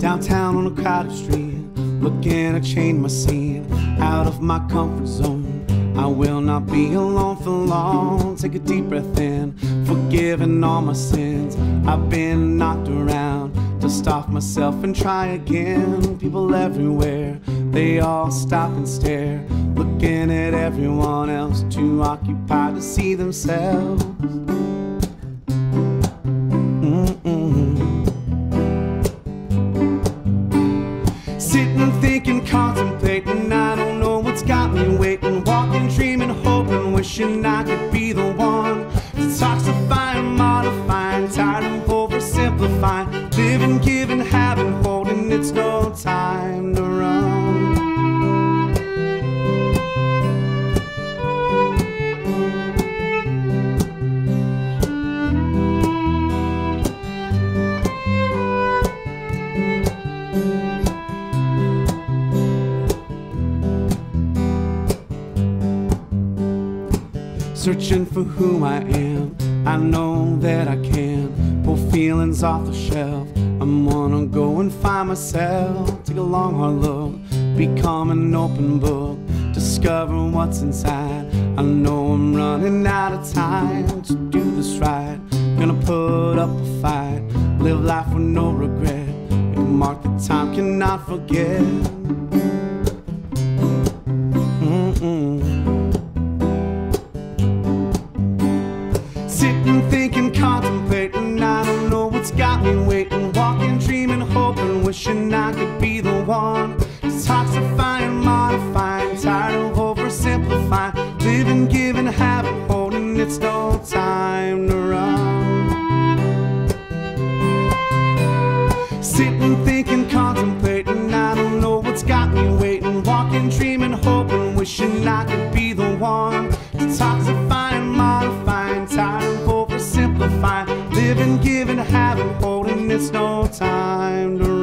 downtown on a crowded street, looking to change my scene, out of my comfort zone. I will not be alone for long. Take a deep breath in, forgiving all my sins. I've been knocked around, dust off myself and try again. People everywhere, they all stop and stare, looking at everyone else, too occupied to see themselves. Sitting, thinking, contemplating, I don't know what's got me waiting, walking, dreaming, hoping, wishing I could be the one. Detoxifying, modifying, tired of oversimplifying, living, giving, having, holding, it's no time to run. Searching for who I am, I know that I can pull feelings off the shelf. I'm gonna go and find myself, take a long hard look, become an open book, discover what's inside. I know I'm running out of time to do this right. Gonna put up a fight, live life with no regret, make a mark the time cannot forget. Sitting, thinking, contemplating, I don't know what's got me waiting, walking, dreaming, hoping, wishing I could be the one. Detoxifying, modifying, tired of oversimplifying, living, giving, having, holding, it's no time to run. Sitting, thinking, contemplating, I don't know what's got me waiting, walking, dreaming, hoping, wishing I could be the one. Detoxifying, modifying, tired of oversimplifying, living, giving, having, holding, it's no time to run.